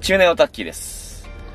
中年オタッキーです。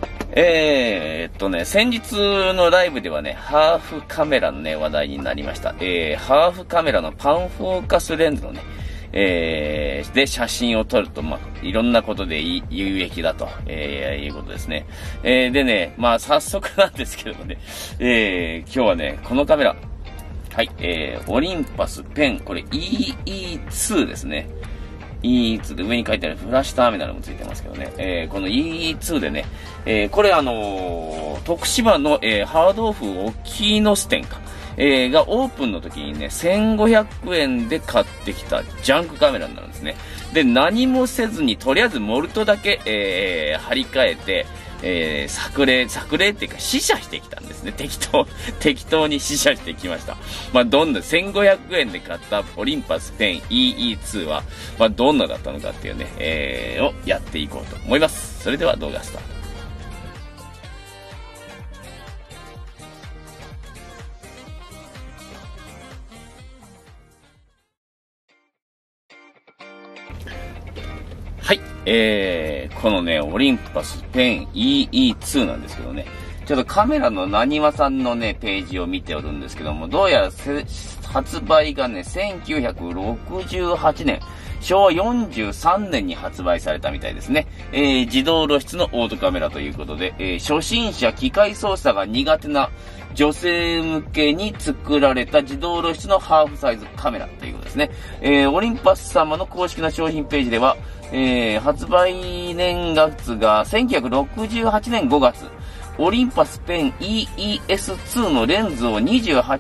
先日のライブではね、ハーフカメラのね、話題になりました。ハーフカメラのパンフォーカスレンズのね、で、写真を撮ると、いろんなことで有益だと、いうことですね。でね、早速なんですけどもね、今日はね、このカメラ、はい、オリンパスペン、これ EE2 ですね。EE2 で上に書いてあるフラッシュターミナルもついてますけどね。この EE2 でね、これ徳島の、ハードオフ沖ノス店か。がオープンの時にね、1500円で買ってきたジャンクカメラになるんですね。で、何もせずに、とりあえずモルトだけ、張り替えて、作例っていうか試写してきたんですね。適当に試写してきました。どんな、1500円で買ったオリンパスペン EE2 は、どんなだったのかっていうね、をやっていこうと思います。それでは動画スタート。はい。このね、オリンパスペン EE2 なんですけどね、ちょっとカメラのなにわさんのね、ページを見ておるんですけども、どうやら発売がね、1968年、昭和43年に発売されたみたいですね。自動露出のオートカメラということで、初心者機械操作が苦手な女性向けに作られた自動露出のハーフサイズカメラということですね。オリンパス様の公式な商品ページでは、発売年月が1968年5月、オリンパスペン EES2 のレンズを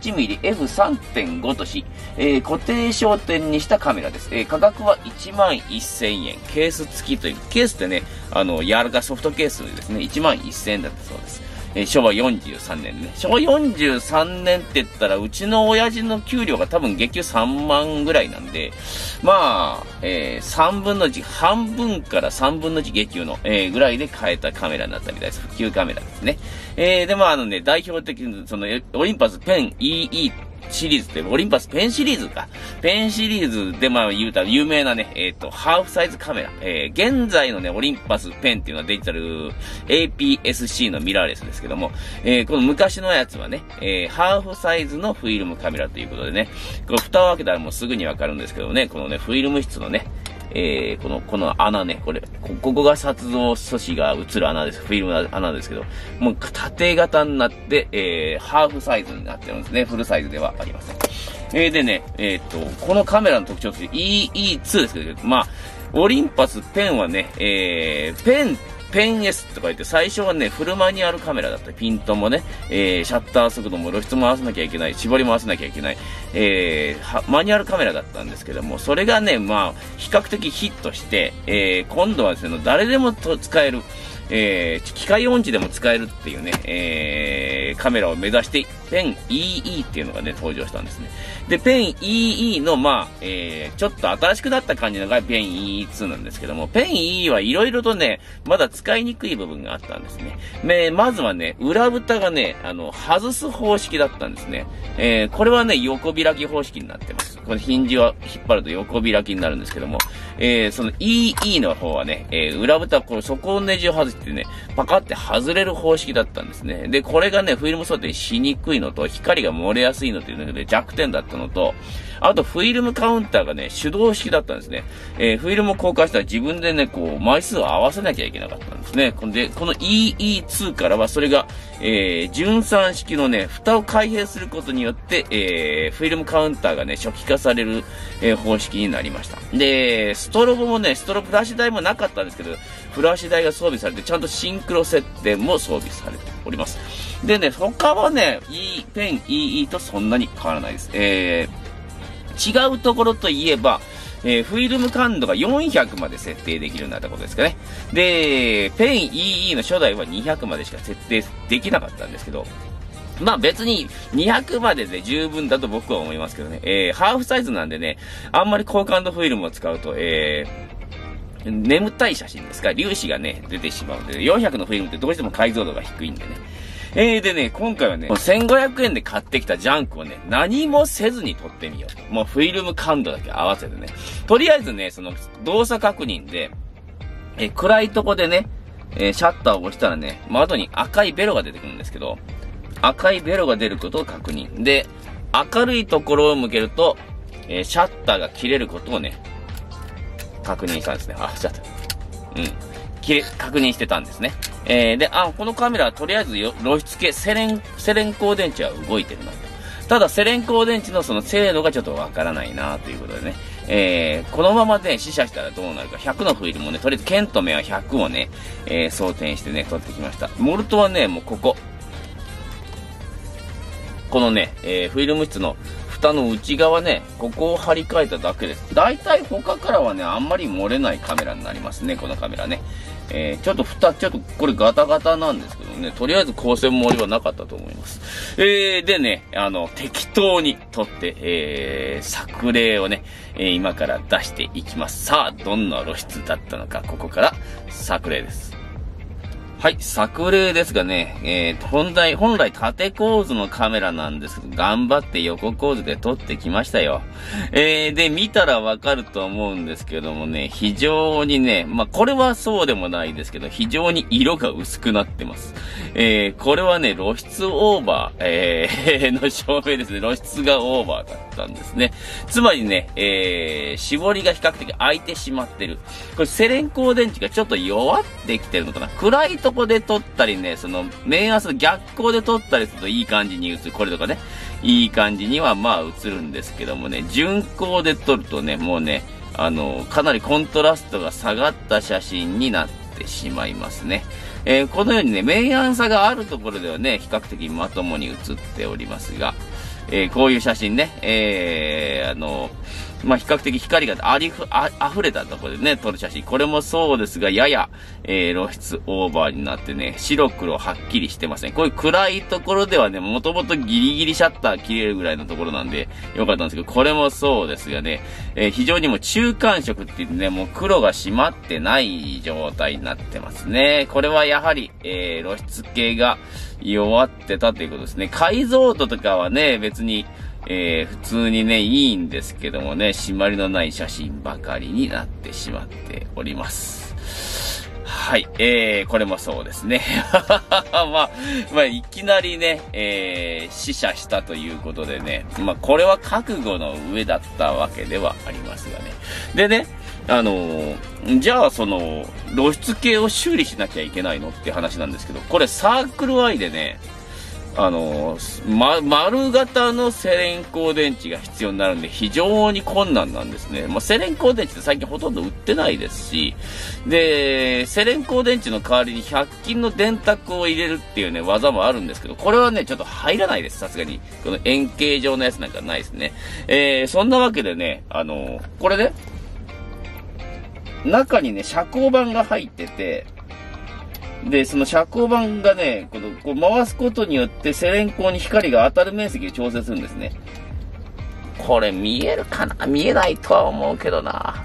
28mmF3.5 とし、固定焦点にしたカメラです。価格は11,000円。ケース付きという、ケースってね、柔らかソフトケースですね、11,000円だったそうです。昭和43年ね。昭和43年って言ったら、うちの親父の給料が多分月給3万ぐらいなんで、3分の1、半分から3分の1月給の、ぐらいで買えたカメラになったみたいです。普及カメラですね。で、代表的に、オリンパスペン EE シリーズって、オリンパスペンシリーズか。ペンシリーズで言うたら有名なね、ハーフサイズカメラ。現在のね、オリンパスペンっていうのはデジタル APS-C のミラーレスですけども、この昔のやつはね、ハーフサイズのフィルムカメラということでね、この蓋を開けたらもうすぐにわかるんですけどね、このね、フィルム室のね、この穴ね、ここが撮像素子が映る穴です。フィルムの穴ですけど、もう縦型になって、ハーフサイズになってるんですね。フルサイズではありません。でね、このカメラの特徴として EE2 ですけど、オリンパスペンはね、ペン S とか言って、最初はね、フルマニュアルカメラだった。ピントもね、シャッター速度も露出も合わせなきゃいけない、絞りも合わせなきゃいけない、マニュアルカメラだったんですけども、それがね、比較的ヒットして、今度はですね、誰でも使える、機械音痴でも使えるっていうね、カメラを目指して、ペン EE っていうのがね、登場したんですね。で、ペン EE の、ちょっと新しくなった感じのがペン EE2 なんですけども、ペン EE はいろいろとね、まだ使いにくい部分があったんですね。まずはね、裏蓋がね、外す方式だったんですね。これはね、横開き方式になってます。このヒンジを引っ張ると横開きになるんですけども、その EE の方はね、裏蓋、底ネジを外してね、パカって外れる方式だったんですね。で、これがね、フィルム装填しにくいのと、光が漏れやすいのというので弱点だったのと、あとフィルムカウンターがね、手動式だったんですね。フィルムを交換したら自分でね、枚数を合わせなきゃいけなかったんですね。で、この EE2 からはそれが、順3式のね、蓋を開閉することによって、フィルムカウンターがね、初期化される、方式になりました。で、ストロボもね、フラッシュ台もなかったんですけど、フラッシュ台が装備されて、ちゃんとシンクロ設定も装備されております。でね、他はね、ペン EE とそんなに変わらないです。違うところといえば、フィルム感度が400まで設定できるようになったことですかね。で、ペン EE の初代は200までしか設定できなかったんですけど、別に200までで十分だと僕は思いますけどね。ハーフサイズなんでね、あんまり高感度フィルムを使うと、眠たい写真ですか、粒子がね、出てしまうので、400のフィルムってどうしても解像度が低いんでね。でね、今回はね、1500円で買ってきたジャンクをね、何もせずに撮ってみようと。もうフィルム感度だけ合わせてね。とりあえずね、動作確認で、暗いとこでね、 シャッターを押したらね、窓に赤いベロが出てくるんですけど、赤いベロが出ることを確認。で、明るいところを向けると、シャッターが切れることをね、確認したんですね。シャッター。確認してたんですね。で、このカメラはとりあえず露出系、セレン光電池は動いてるなと。ただ、セレン光電池のその精度がちょっとわからないなということでね。このままね、試写したらどうなるか。100のフィルムをね、とりあえずケントメは100をね、装填してね、撮ってきました。モルトはね、もうこのね、フィルム室の蓋の内側ね、ここを張り替えただけです。だいたい他からはね、あんまり漏れないカメラになりますね、このカメラね。ちょっとこれガタガタなんですけどね、とりあえず光線漏れはなかったと思います。でね、適当に撮って、作例をね、今から出していきます。さあ、どんな露出だったのか、ここから作例です。はい、作例ですがね、本来縦構図のカメラなんですけど、頑張って横構図で撮ってきましたよ。で、見たらわかると思うんですけどもね、非常にね、これはそうでもないですけど、非常に色が薄くなってます。これはね、露出オーバー、の証明ですね。露出がオーバーだったんですね。つまりね、絞りが比較的空いてしまってる。これ、セレン光電池がちょっと弱ってきてるのかな。暗いとこで撮ったりね、その、明暗数の逆光で撮ったりするといい感じに映る。これとかね、いい感じには映るんですけどもね、順光で撮るとね、もうね、かなりコントラストが下がった写真になってしまいますね。このようにね、明暗差があるところではね、比較的まともに写っておりますが、こういう写真ね、比較的光が溢れたところでね、撮る写真。これもそうですが、やや、露出オーバーになってね、白黒はっきりしてません。こういう暗いところではね、もともとギリギリシャッター切れるぐらいのところなんで、よかったんですけど、これもそうですがね、非常にもう中間色って言ってね、もう黒が締まってない状態になってますね。これはやはり、露出系が弱ってたということですね。解像度とかはね、別に、普通にね、いいんですけどもね、締まりのない写真ばかりになってしまっております。はい、これもそうですね。いきなりね、試写したということでね、これは覚悟の上だったわけではありますがね。でね、じゃあその、露出系を修理しなきゃいけないのって話なんですけど、これサークル Y でね、丸型のセレン光電池が必要になるんで非常に困難なんですね。セレン光電池って最近ほとんど売ってないですし、で、セレン光電池の代わりに100均の電卓を入れるっていうね、技もあるんですけど、これはね、ちょっと入らないです、さすがに。この円形状のやつなんかないですね。そんなわけでね、これね、中にね、遮光板が入ってて、で、その遮光板がね、こう回すことによってセレン光に光が当たる面積を調整するんですね。これ見えるかな？見えないとは思うけどな。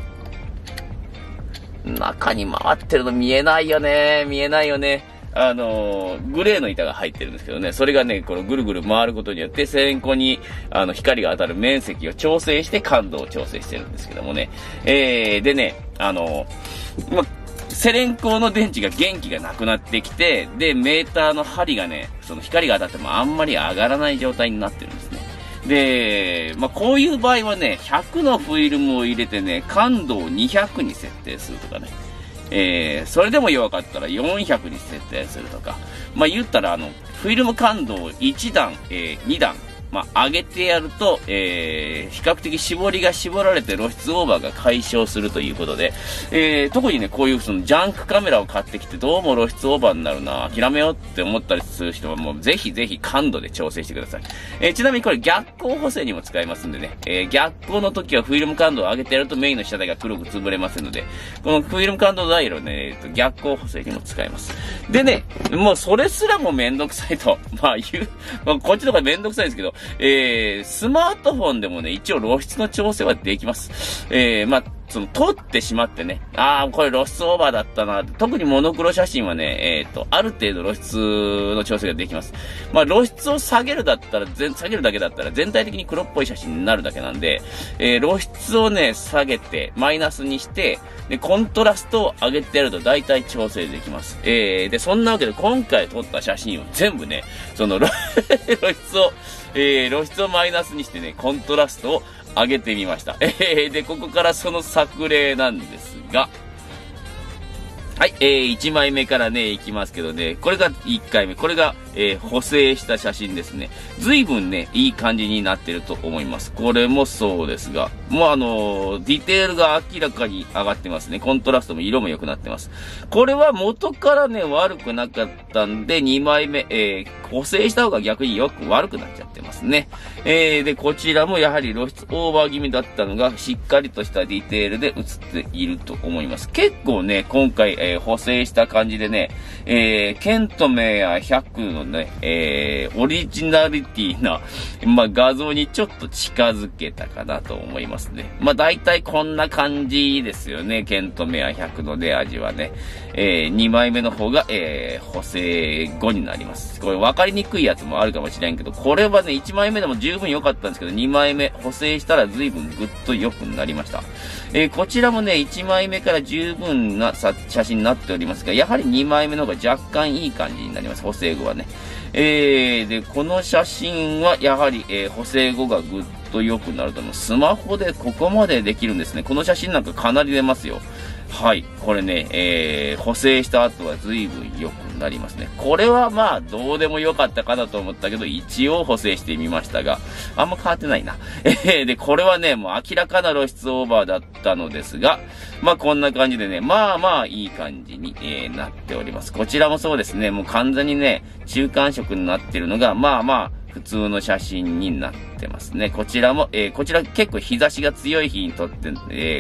中に回ってるの見えないよね。見えないよね。グレーの板が入ってるんですけどね、それがね、このぐるぐる回ることによって、セレン光に、光が当たる面積を調整して感度を調整してるんですけどもね。でね、セレン光の電池が元気がなくなってきて、で、メーターの針がね、その光が当たってもあんまり上がらない状態になってるんですね。で、こういう場合はね、100のフィルムを入れてね、感度を200に設定するとかね。それでも弱かったら400に設定するとか。言ったらフィルム感度を1段、2段、上げてやると、比較的絞りが絞られて露出オーバーが解消するということで、特にね、こういうそのジャンクカメラを買ってきてどうも露出オーバーになるな、諦めようって思ったりする人はもうぜひぜひ感度で調整してください。ちなみにこれ逆光補正にも使えますんでね、逆光の時はフィルム感度を上げてやるとメインの下台が黒く潰れますので、このフィルム感度ダイヤルをね、逆光補正にも使えます。でね、もうそれすらもめんどくさいと、こっちとかめんどくさいんですけど、スマートフォンでもね、一応露出の調整はできます。 撮ってしまってね、これ露出オーバーだったな。特にモノクロ写真はね、ある程度露出の調整ができます。まあ、露出を下げるだけだったら全体的に黒っぽい写真になるだけなんで、露出をね、下げて、マイナスにして、で、コントラストを上げてやると大体調整できます。で、そんなわけで今回撮った写真を全部ね、露出をマイナスにしてね、コントラストを上げてみました。で、ここからその作例なんですが、はい、1枚目からね、いきますけどね、これが1回目、これが、補正した写真ですね。随分ね、いい感じになってると思います。これもそうですが、もうディテールが明らかに上がってますね。コントラストも色も良くなってます。これは元からね、悪くなかったんで、2枚目、補正した方が逆に悪くなっちゃってますね。で、こちらもやはり露出オーバー気味だったのが、しっかりとしたディテールで映っていると思います。結構ね、今回、補正した感じでね、ケントメア100のね、オリジナリティな、画像にちょっと近づけたかなと思いますね。大体こんな感じですよね。ケントメア100のね、味はね。2枚目の方が、補正後になります。これ分かりにくいやつもあるかもしれんけど、これはね、1枚目でも十分良かったんですけど、2枚目補正したら随分ぐっと良くなりました。こちらもね、1枚目から十分な写真になっておりますが、やはり2枚目の方が若干いい感じになります。補正後はね。で、この写真はやはり、補正後がぐっと良くなると思う。スマホでここまでできるんですね。この写真なんかかなり出ますよ。はい。これね、補正した後は随分良くなりますね。これはどうでも良かったかなと思ったけど、一応補正してみましたが、あんま変わってないな。で、これはね、もう明らかな露出オーバーだったのですが、こんな感じでね、いい感じに、なっております。こちらもそうですね、もう完全にね、中間色になってるのが、普通の写真になってますね。こちらも、こちら結構日差しが強い日に撮って、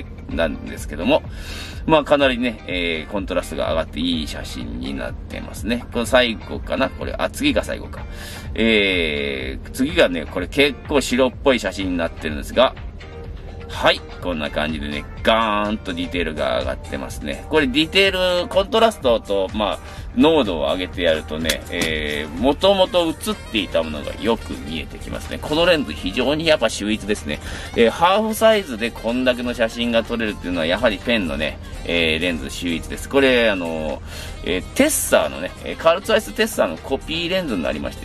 なんですけども、かなりね、コントラストが上がっていい写真になってますね。この最後かなこれ、次が最後か。次がね、これ結構白っぽい写真になってるんですが、はい。こんな感じでね、ガーンとディテールが上がってますね。これディテール、コントラストと、濃度を上げてやるとね、もともと映っていたものがよく見えてきますね。このレンズ非常にやっぱ秀逸ですね。ハーフサイズでこんだけの写真が撮れるっていうのはやはりペンのね、レンズ秀逸です。これ、テッサーのね、カールツアイステッサーのコピーレンズになりまして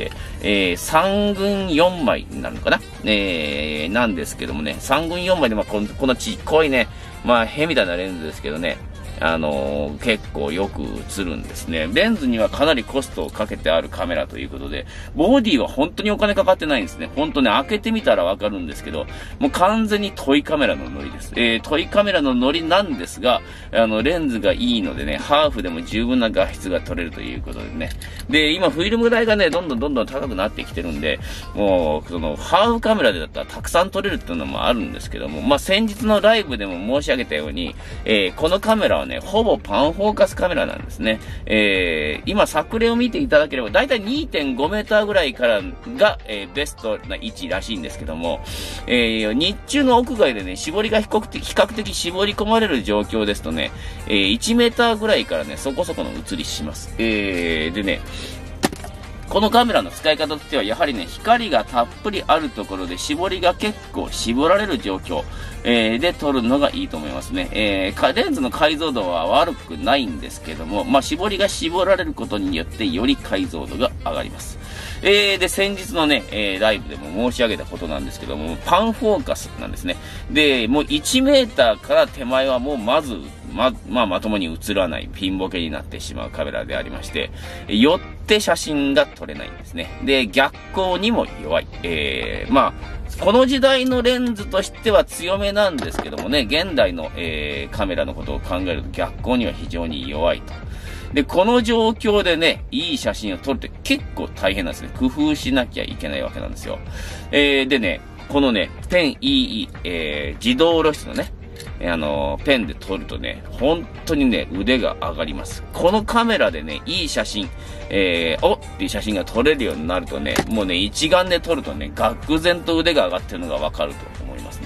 、3群4枚になるのかななんですけどもね、3群4枚でこのちっこいね、へみたいなレンズですけどね、結構よく映るんですね。レンズにはかなりコストをかけてあるカメラということで、ボディは本当にお金かかってないんですね。本当ね、開けてみたらわかるんですけど、もう完全にトイカメラのノリです。トイカメラのノリなんですが、レンズがいいのでね、ハーフでも十分な画質が撮れるということでね。で、今フィルム代がね、どんどん高くなってきてるんで、もう、ハーフカメラでだったらたくさん撮れるっていうのもあるんですけども、先日のライブでも申し上げたように、このカメラはね、ほぼパンフォーカスカメラなんですね。今作例を見ていただければ、だいたい 2.5 メーターぐらいからが、ベストな位置らしいんですけども、日中の屋外でね、絞りが比較的絞り込まれる状況ですとね、1メーターぐらいからね、そこそこの写りします。でね、このカメラの使い方としては、やはりね、光がたっぷりあるところで絞りが結構絞られる状況、で撮るのがいいと思いますね。レンズの解像度は悪くないんですけども、絞りが絞られることによってより解像度が上がります。で、先日のね、ライブでも申し上げたことなんですけども、パンフォーカスなんですね。で、もう1メーターから手前はもうまともに映らないピンボケになってしまうカメラでありまして、よって写真が撮れないんですね。で、逆光にも弱い。この時代のレンズとしては強めなんですけどもね、現代の、カメラのことを考えると逆光には非常に弱いと。で、この状況でね、いい写真を撮るって結構大変なんですね。工夫しなきゃいけないわけなんですよ。でね、このね、ペン EE、自動露出のね、ペンで撮るとね、本当にね、腕が上がります。このカメラでね、いい写真、っていう写真が撮れるようになるとね、もうね、一眼で撮るとね、愕然と腕が上がってるのがわかると思いますね。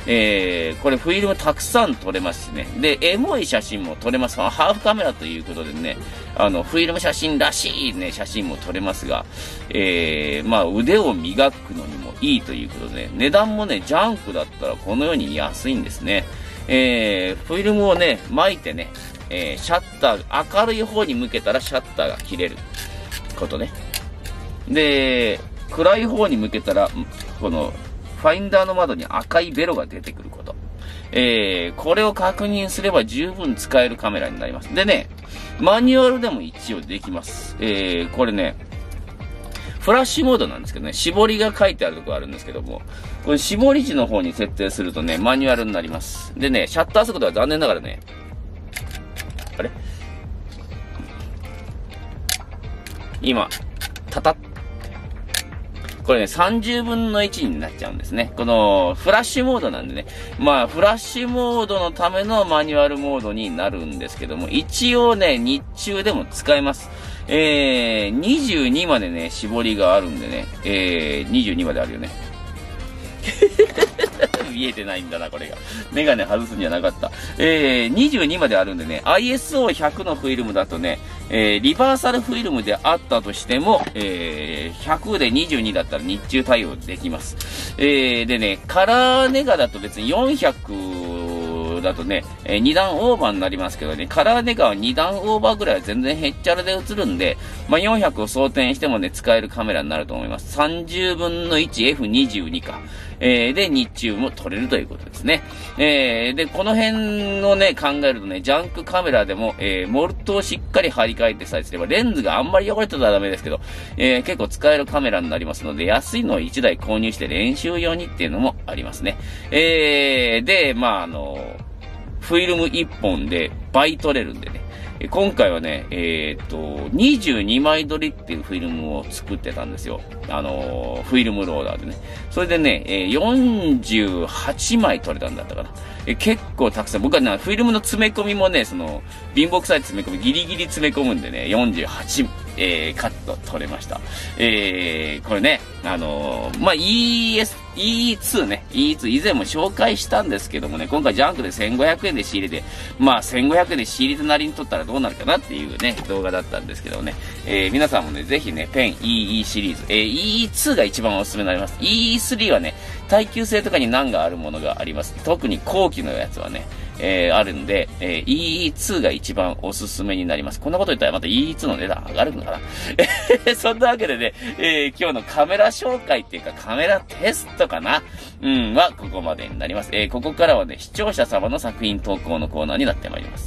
これフィルムたくさん撮れますしね。で、エモい写真も撮れます。ハーフカメラということでね、フィルム写真らしいね、写真も撮れますが、まあ、腕を磨くのにもいいということで、ね、値段もね、ジャンクだったらこのように安いんですね。フィルムをね、巻いてね、シャッター、明るい方に向けたらシャッターが切れることね。で、暗い方に向けたら、この、ファインダーの窓に赤いベロが出てくること。これを確認すれば十分使えるカメラになります。でね、マニュアルでも一応できます。これね、フラッシュモードなんですけどね、絞りが書いてあるところあるんですけども、これ絞り値の方に設定するとね、マニュアルになります。でね、シャッター速度は残念ながらね、あれ今、タタッ。これね、30分の1になっちゃうんですね。この、フラッシュモードなんでね。まあ、フラッシュモードのためのマニュアルモードになるんですけども、一応ね、日中でも使えます。22までね、絞りがあるんでね。22まであるよね。見えてないんだな、これが。メガネ外すんじゃなかった。22まであるんでね、ISO100 のフィルムだとね、リバーサルフィルムであったとしても、100で22だったら日中対応できます。でね、カラーネガだと別に400だとね、2段オーバーになりますけどね、カラーネガは2段オーバーぐらいは全然へっちゃらで映るんで、まあ、400を装填してもね、使えるカメラになると思います。30分の 1F22 か。で、日中も撮れるということですね。で、この辺のね、考えるとね、ジャンクカメラでも、モルトをしっかり張り替えてさえすれば、レンズがあんまり汚れてたらダメですけど、結構使えるカメラになりますので、安いのを1台購入して練習用にっていうのもありますね。で、まあ、フィルム1本で倍撮れるんでね。今回はね、22枚撮りっていうフィルムを作ってたんですよ。フィルムローダーでね。それでね、48枚撮れたんだったかな。結構たくさん、僕はね、フィルムの詰め込みもね、貧乏臭い詰め込み、ギリギリ詰め込むんでね、48、カット撮れました。これね、まあ、E2 ね、E2 以前も紹介したんですけどもね、今回ジャンクで1500円で仕入れて、まあ1500円で仕入れたなりに撮ったらどうなるかなっていうね、動画だったんですけどね、皆さんもね、ぜひね、ペン EE シリーズ、E2 が一番おすすめになります。E3 はね、耐久性とかに難があるものがあります。特に後期のやつはね、あるんで、EE2 が一番おすすめになります。こんなこと言ったらまた EE2 の値段上がるのかなそんなわけでね、今日のカメラ紹介っていうかカメラテストかなはここまでになります。ここからはね、視聴者様の作品投稿のコーナーになってまいります。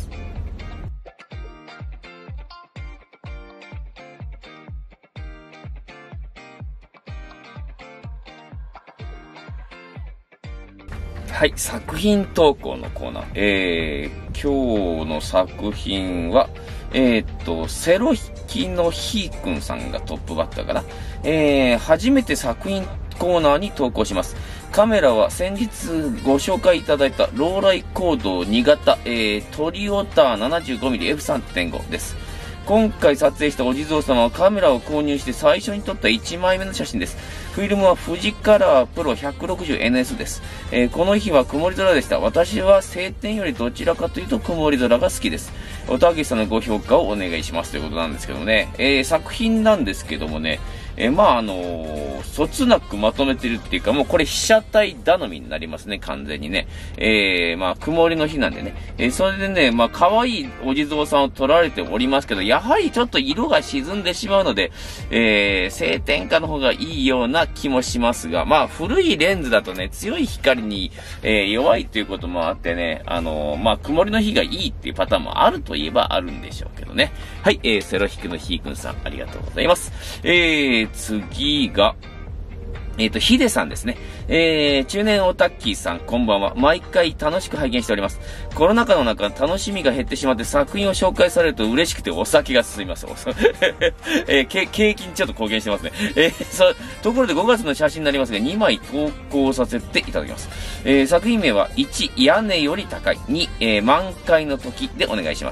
はい、作品投稿のコーナー。今日の作品は、セロ引きのひーくんさんがトップバッターかな。初めて作品コーナーに投稿します。カメラは先日ご紹介いただいたローライコード2型、トリオター 75mmF3.5 です。今回撮影したお地蔵様はカメラを購入して最初に撮った1枚目の写真です。フィルムは富士カラープロ 160NS です。この日は曇り空でした。私は晴天よりどちらかというと曇り空が好きです。おたけさんのご評価をお願いしますということなんですけどもね。作品なんですけどもね、まあそつなくまとめてるっていうか、もうこれ被写体頼みになりますね、完全にね。まあ曇りの日なんでね。それでね、まあ可愛いお地蔵さんを撮られておりますけど、やはりちょっと色が沈んでしまうので、晴天下の方がいいような気もしますが、まあ古いレンズだとね、強い光に、弱いということもあってね、まあ曇りの日がいいっていうパターンもあるといえばあるんでしょうけどね。はい、セロヒクのひーくんさん、ありがとうございます。次が、ヒデさんですね。中年オタッキーさん、こんばんは。毎回楽しく拝見しております。コロナ禍の中、楽しみが減ってしまって作品を紹介されると嬉しくてお酒が進みます。景気にちょっと貢献してますね。ところで5月の写真になりますが、2枚投稿させていただきます。作品名は1、屋根より高い。2、満開の時でお願いします。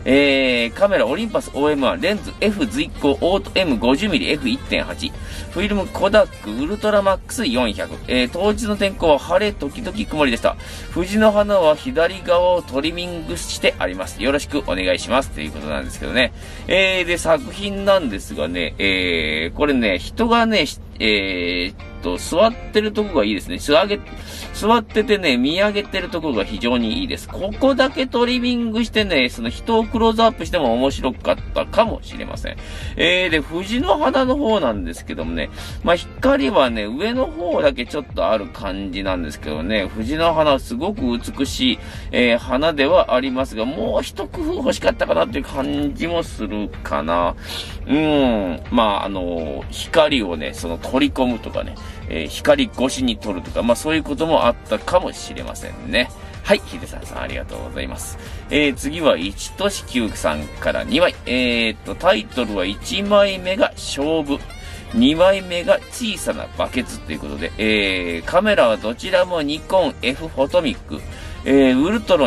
カメラオリンパス OM1、レンズ F 随行オート M50mmF1.8、フィルムコダックウルトラマックス400、当日の天候は晴れ時々曇りでした。藤の花は左側をトリミングしてあります。よろしくお願いします。ということなんですけどね。で、作品なんですがね、これね、人がね、座ってるとこがいいですね。座っててね、見上げてるとこが非常にいいです。ここだけトリミングしてね、その人をクローズアップしても面白かったかもしれません。で、藤の花の方なんですけどもね、まあ、光はね、上の方だけちょっとある感じなんですけどね、藤の花はすごく美しい、花ではありますが、もう一工夫欲しかったかなっていう感じもするかな。まあ、光をね、取り込むとかね、光越しに撮るとか、まあそういうこともあったかもしれませんね。はい、ヒデさんありがとうございます。次は一としきゅうさんから2枚。タイトルは1枚目が勝負。2枚目が小さなバケツということで、カメラはどちらもニコン F フォトミック、ウルトロン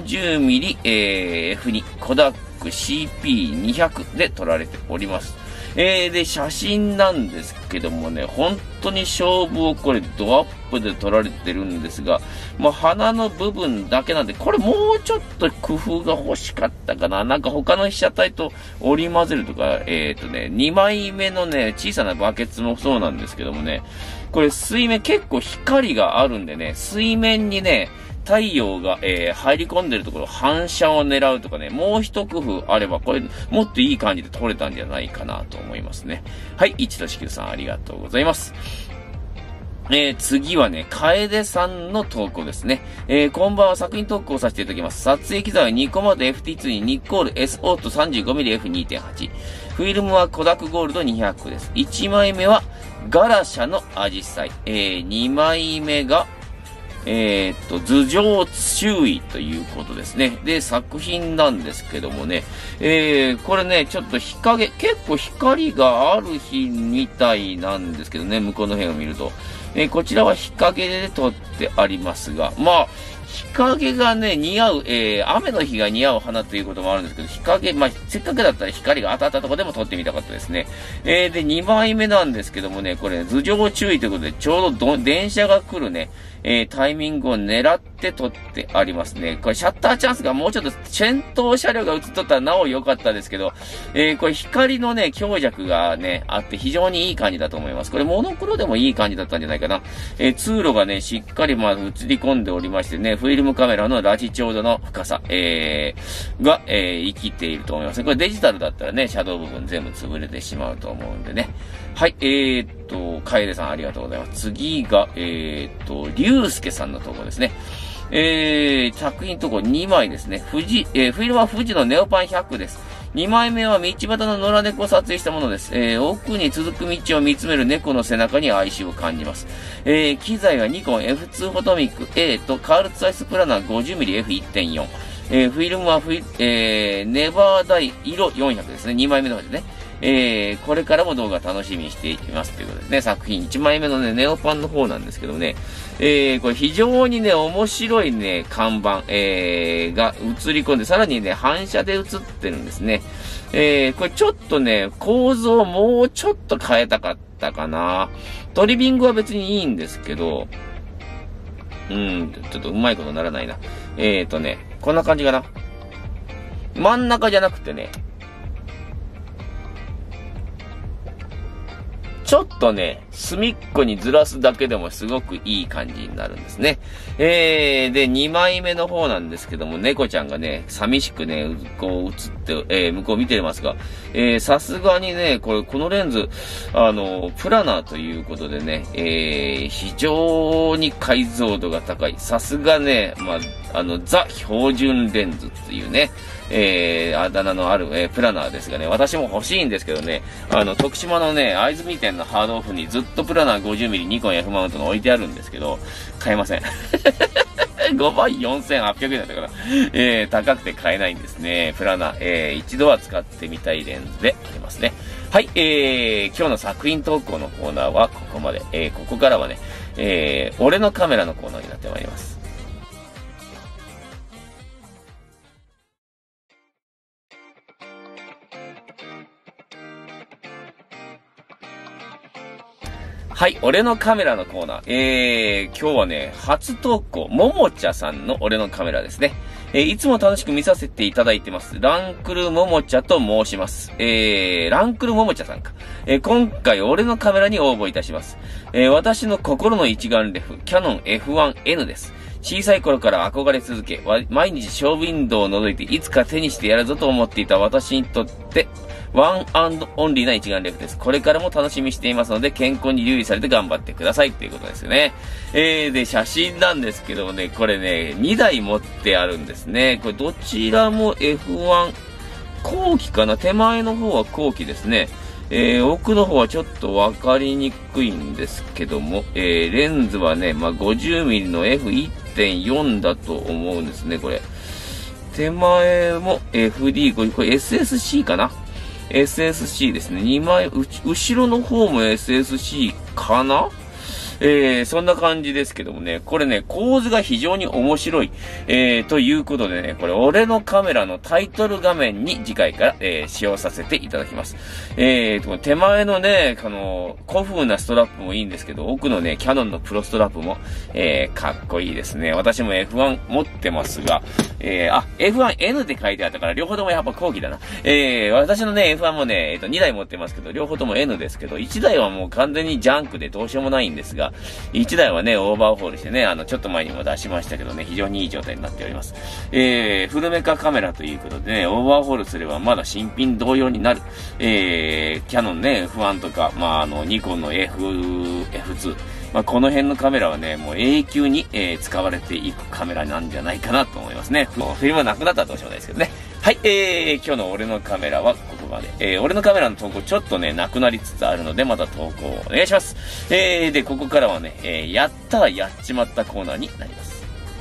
40mm、F2、コダック CP200 で撮られております。で、写真なんですけどもね、本当に勝負をこれドアップで撮られてるんですが、まあ、鼻の部分だけなんで、これもうちょっと工夫が欲しかったかな。なんか他の被写体と織り交ぜるとか、2枚目のね、小さなバケツもそうなんですけどもね、これ水面結構光があるんでね、水面にね、太陽が、入り込んでるところ反射を狙うとかね、もう一工夫あれば、これもっといい感じで撮れたんじゃないかなと思いますね。はい、一としきゅうさんありがとうございます。次はね、楓さんの投稿ですね。こんばんは、作品投稿させていただきます。撮影機材はニコマド FT2 にニッコール S オート 35mmF2.8。フィルムはコダックゴールド200です。1枚目はガラシャのアジサイ。2枚目が頭上注意ということですね。で、作品なんですけどもね、これね、ちょっと結構光がある日みたいなんですけどね、向こうの辺を見ると。こちらは日陰で撮ってありますが、まあ、日陰がね、似合う、雨の日が似合う花ということもあるんですけど、日陰、まあ、せっかくだったら光が当たったところでも撮ってみたかったですね。で、2枚目なんですけどもね、これ、頭上注意ということで、ちょうど電車が来るね、タイミングを狙って撮ってありますね。これ、シャッターチャンスがもうちょっと先頭車両が映っとったらなお良かったですけど、これ、光のね、強弱がね、あって非常にいい感じだと思います。これ、モノクロでもいい感じだったんじゃないかな。通路がね、しっかりまあ映り込んでおりましてね、フィルムカメラのラジちょうどの深さ、が、生きていると思います。これデジタルだったらね、シャドウ部分全部潰れてしまうと思うんでね。はい、楓さんありがとうございます。次が、龍介さんの投稿ですね。作品投稿2枚ですね。フィルムは富士のネオパン100です。2枚目は道端の野良猫を撮影したものです。奥に続く道を見つめる猫の背中に哀愁を感じます。機材はニコン F2 フォトミック A とカールツアイスプラナー 50mmF1.4。フィルムはネバーダイ色400ですね。2枚目の方ですね。これからも動画楽しみにしていきますということですね。作品1枚目のね、ネオパンの方なんですけどね。これ非常にね、面白いね、看板、が映り込んで、さらにね、反射で映ってるんですね。これちょっとね、構造をもうちょっと変えたかったかな。トリビングは別にいいんですけど、ちょっとうまいことならないな。こんな感じかな。真ん中じゃなくてね、ちょっとね、隅っこにずらすだけでもすごくいい感じになるんですね。で、2枚目の方なんですけども、猫ちゃんがね、寂しくね、こう映って、向こう見てますが、さすがにね、このレンズ、プラナーということでね、非常に解像度が高い。さすがね、まあ、ザ標準レンズっていうね、あだ名のある、プラナーですがね、私も欲しいんですけどね、徳島のね、会津美店のハードオフにずっとプラナー 50mm ニコン F マウントが置いてあるんですけど、買えません。5倍4800円だったから、高くて買えないんですね。プラナー、一度は使ってみたいレンズでありますね。はい、今日の作品投稿のコーナーはここまで。ここからはね、俺のカメラのコーナーになってまいります。 はい、俺のカメラのコーナー。今日はね、初投稿、ももちゃさんの俺のカメラですね。いつも楽しく見させていただいてます。ランクルももちゃと申します。ランクルももちゃさんか。今回俺のカメラに応募いたします。私の心の一眼レフ、キヤノン F1N です。小さい頃から憧れ続け、毎日ショーウィンドウを覗いていつか手にしてやるぞと思っていた私にとって、ワンアンドオンリーな一眼レフです。これからも楽しみにしていますので、健康に留意されて頑張ってくださいっていうことですよね。で、写真なんですけどもね、これね、2台持ってあるんですね。これどちらも F1 後期かな。手前の方は後期ですね。奥の方はちょっとわかりにくいんですけども、レンズはね、50mm の F1.4 だと思うんですね、これ。手前も FD、これ SSC かな。SSC ですね。2枚、後ろの方も SSC かな。そんな感じですけどもね、これね、構図が非常に面白い、ということでね、これ、俺のカメラのタイトル画面に次回から、使用させていただきます。手前のね、古風なストラップもいいんですけど、奥のね、キヤノンのプロストラップも、かっこいいですね。私も F1 持ってますが、F1N って書いてあったから、両方ともやっぱ後期だな。私のね、F1 もね、2台持ってますけど、両方とも N ですけど、1台はもう完全にジャンクでどうしようもないんですが、1台はね、オーバーホールしてね、ちょっと前にも出しましたけどね、非常にいい状態になっております。フルメカカメラということでね、オーバーホールすればまだ新品同様になる。キヤノンね、F1 とか、ニコンの F2。この辺のカメラはね、もう永久に、使われていくカメラなんじゃないかなと思いますね。フィルムがなくなったらどうしようもないですけどね。はい、今日の俺のカメラはここまで。俺のカメラの投稿ちょっとね、なくなりつつあるので、また投稿お願いします。で、ここからはね、やったらやっちまったコーナーになります。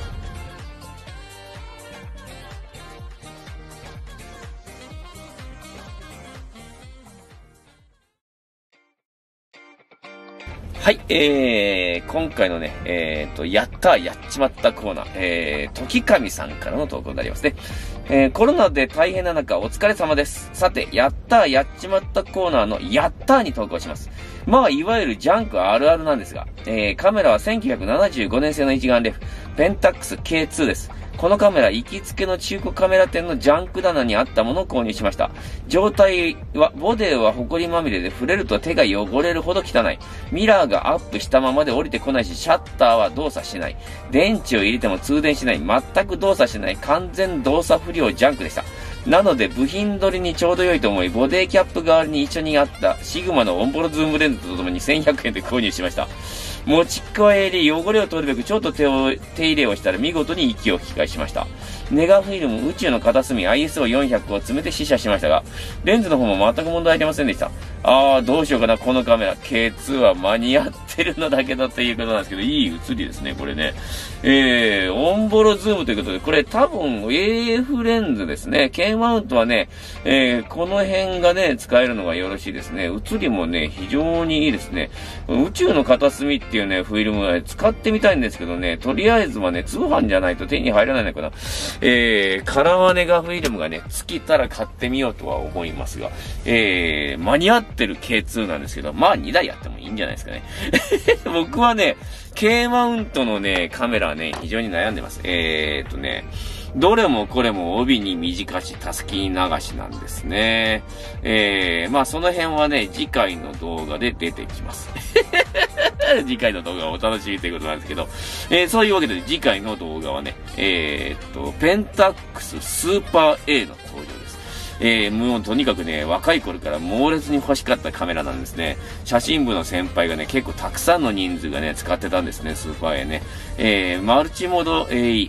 はい、今回のね、やっちまったコーナー、時神さんからの投稿になりますね。コロナで大変な中、お疲れ様です。さて、やっちまったコーナーのやったーに投稿します。いわゆるジャンクあるあるなんですが、カメラは1975年製の一眼レフ、ペンタックス K2 です。このカメラ、行きつけの中古カメラ店のジャンク棚にあったものを購入しました。状態は、ボディは埃まみれで触れると手が汚れるほど汚い。ミラーがアップしたままで降りてこないし、シャッターは動作しない。電池を入れても通電しない。全く動作しない。完全動作不良ジャンクでした。なので、部品取りにちょうど良いと思い、ボディキャップ代わりに一緒にあったシグマのオンボロズームレンズとともに1100円で購入しました。持ち帰り、汚れを取るべくちょっと手入れをしたら見事に息を吹き返しました。ネガフィルム、宇宙の片隅 ISO400 を詰めて試写しましたが、レンズの方も全く問題ありませんでした。どうしようかな、このカメラ。K2 は間に合ってるのだけどということなんですけど、いい写りですね、これね。オンボロズームということで、これ多分 AF レンズですね。K マウントはね、この辺がね、使えるのがよろしいですね。写りもね、非常にいいですね。宇宙の片隅っていうね、フィルムは使ってみたいんですけどね、とりあえずはね、通販じゃないと手に入らないのかな。カラーネガフィルムがね、尽きたら買ってみようとは思いますが、間に合ってる K2 なんですけど、2台やってもいいんじゃないですかね。僕はね、K マウントのね、カメラはね、非常に悩んでます。どれもこれも帯に短し、たすきに流しなんですね。その辺はね、次回の動画で出てきます。次回の動画をお楽しみということなんですけど、そういうわけで次回の動画はね、ペンタックススーパー A の登場です。もうとにかくね、若い頃から猛烈に欲しかったカメラなんですね。写真部の先輩がね、結構たくさんの人数がね、使ってたんですね、スーパー A ね。マルチモード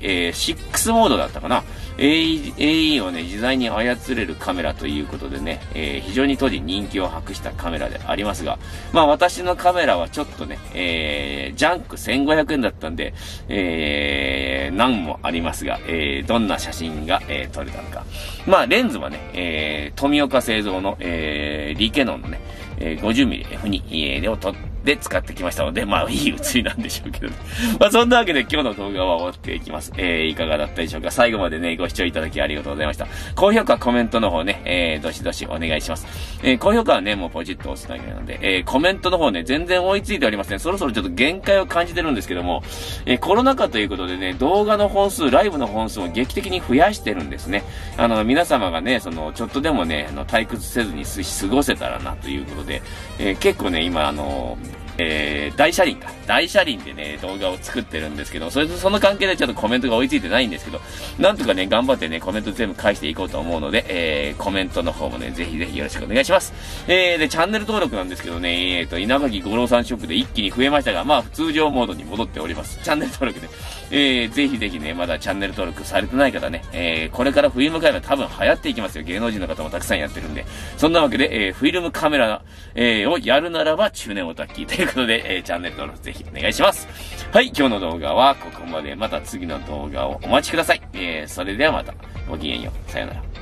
6モードだったかな。AE をね、自在に操れるカメラということでね、非常に当時人気を博したカメラでありますが、私のカメラはちょっとね、ジャンク1500円だったんで、何もありますが、どんな写真が、撮れたのか。レンズはね、富岡製造の、リケノンのね、50mm F2 をで使ってきましたので、まあいい写りなんでしょうけどね。まあそんなわけで今日の動画は終わっていきます。いかがだったでしょうか。最後までね、ご視聴いただきありがとうございました。高評価、コメントの方ね、どしどしお願いします。高評価はね、もうポチッと押すだけなので、コメントの方ね、全然追いついておりません。そろそろちょっと限界を感じてるんですけども、コロナ禍ということでね、動画の本数、ライブの本数を劇的に増やしてるんですね。皆様がね、ちょっとでもね、退屈せずに過ごせたらなということで、結構ね、今大車輪でね、動画を作ってるんですけど、その関係でちょっとコメントが追いついてないんですけど、なんとかね、頑張ってね、コメント全部返していこうと思うので、コメントの方もね、ぜひぜひよろしくお願いします。で、チャンネル登録なんですけどね、稲垣吾郎さんショップで一気に増えましたが、まあ、通常モードに戻っております。チャンネル登録ね、ぜひぜひね、まだチャンネル登録されてない方ね、これからフィルムカメラ多分流行っていきますよ。芸能人の方もたくさんやってるんで。そんなわけで、フィルムカメラ、をやるならば中年オタッキーということで、チャンネル登録ぜひお願いします。はい、今日の動画はここまで。また次の動画をお待ちください。それではまた。ごきげんよう。さよなら。